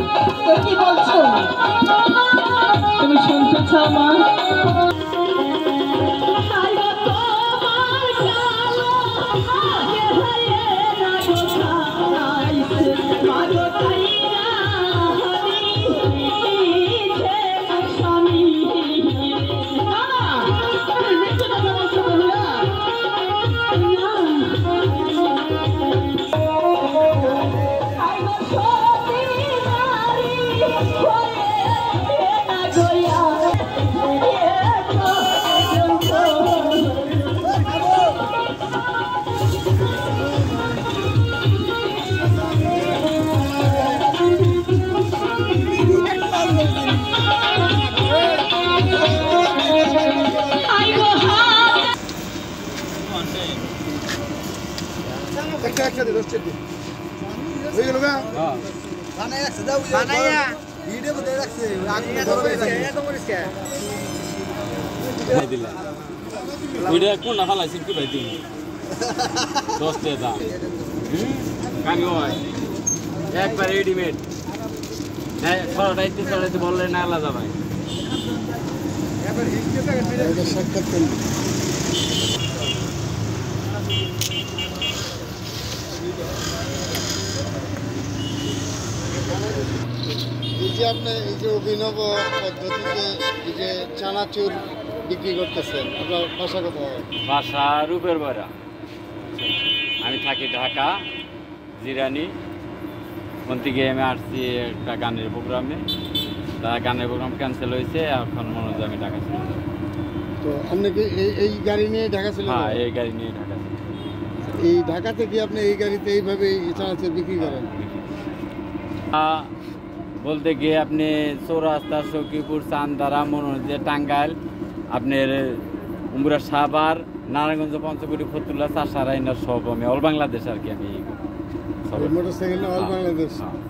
কি বলছো? তুমি শুনতে চাও মা? একসাথে রোস্টেড দিন হয়ে গেল গা বানাই রাখছে দাও বানাইয়া ভিডিও করে রাখছে এত করিস কে দিলা ভিডিও কোন না ফালাইছি কি ভাই তুমি 10 টাকা কামি হয় একবার রেডিমেড না ছড়াইতে বললে না আলাদা ভাই এবার হিটকে থাকে এটা সাক্ষাৎ করুন এই যে আপনি এই যে অভিনব পদ্ধতিতে এই যে চানাচুর বিক্রি করতেছেন আপনার ভাষা কথা ভাষা রূপের বরা আমি থাকি ঢাকা জিরানি কোন থেকে আমি আসছি একটা গানের প্রোগ্রামে তা গানের প্রোগ্রাম ক্যান্সেল হয়েছে এখন মনে হয় আমি ঢাকা চলে যাব তো আপনি কি এই গাড়ি নিয়ে ঢাকা চলে হ্যাঁ এই গাড়ি নিয়ে ঢাকা এই ঢাকা থেকে আপনি এই গাড়িতে এইভাবে চানাচুর বিক্রি করেন বলতে গিয়ে আপনি চৌরাস্তা সখীপুর চান্দারা মনোহরদী টাঙ্গাইল আপনার উমরা সাভার নারায়ণগঞ্জ পঞ্চকুটি ফতুল্লা চাষারাইনার সব আমি অল বাংলাদেশ আর কি আমি মোটরসাইকেল অল বাংলাদেশ